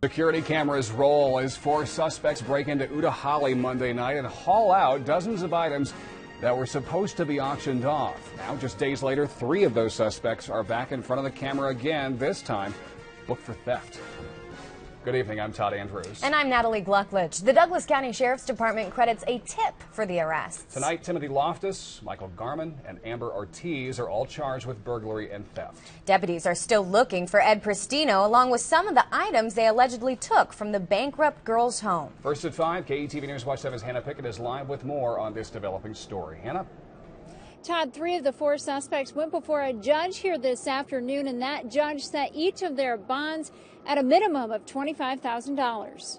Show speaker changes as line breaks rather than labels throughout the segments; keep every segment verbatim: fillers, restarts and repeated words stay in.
Security cameras roll as four suspects break into Uta Halee Monday night and haul out dozens of items that were supposed to be auctioned off. Now, just days later, three of those suspects are back in front of the camera again, this time booked for theft. Good evening, I'm Todd Andrews.
And I'm Natalie Glucklich. The Douglas County Sheriff's Department credits a tip for the arrests.
Tonight, Timothy Loftus, Michael Garman, and Amber Ortiz are all charged with burglary and theft.
Deputies are still looking for Ed Prestino, along with some of the items they allegedly took from the bankrupt girl's home.
First at five, K E T V News Watch seven's Hannah Pickett is live with more on this developing story. Hannah?
Todd, three of the four suspects went before a judge here this afternoon, and that judge set each of their bonds at a minimum of twenty-five thousand dollars.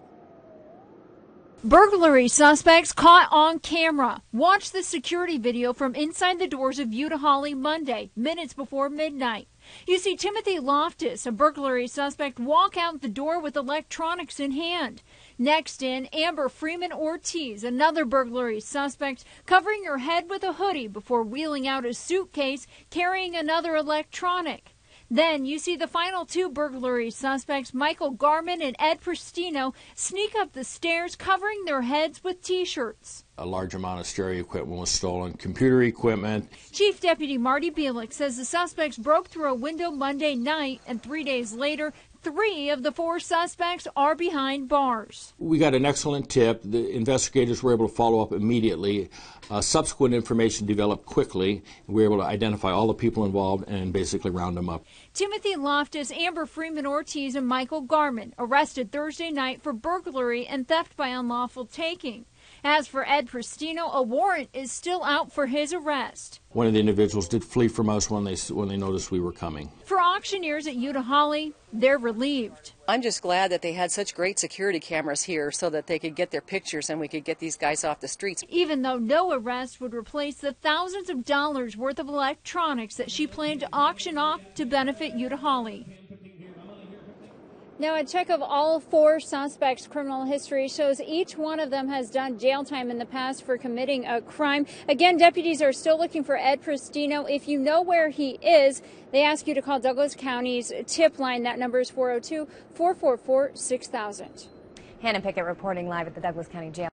Burglary suspects caught on camera. Watch the security video from inside the doors of Uta Halee Monday, minutes before midnight. You see Timothy Loftus, a burglary suspect, walk out the door with electronics in hand. Next in, Amber Freeman Ortiz, another burglary suspect, covering her head with a hoodie before wheeling out a suitcase carrying another electronic. Then you see the final two burglary suspects, Michael Garman and Ed Prestino, sneak up the stairs covering their heads with T-shirts.
A large amount of stereo equipment was stolen, computer equipment.
Chief Deputy Marty Bielik says the suspects broke through a window Monday night, and three days later, three of the four suspects are behind bars.
We got an excellent tip. The investigators were able to follow up immediately. Uh, subsequent information developed quickly. We were able to identify all the people involved and basically round them up.
Timothy Loftus, Amber Freeman Ortiz, and Michael Garman arrested Thursday night for burglary and theft by unlawful taking. As for Ed Prestino, a warrant is still out for his arrest.
One of the individuals did flee from us when they when they noticed we were coming.
For auctioneers at Uta Halee, they're relieved.
I'm just glad that they had such great security cameras here so that they could get their pictures and we could get these guys off the streets.
Even though no arrest would replace the thousands of dollars worth of electronics that she planned to auction off to benefit Uta Halee. Now, a check of all four suspects' criminal history shows each one of them has done jail time in the past for committing a crime. Again, deputies are still looking for Ed Prestino. If you know where he is, they ask you to call Douglas County's tip line. That number is four oh two, four four four, six thousand.
Hannah Pickett reporting live at the Douglas County Jail.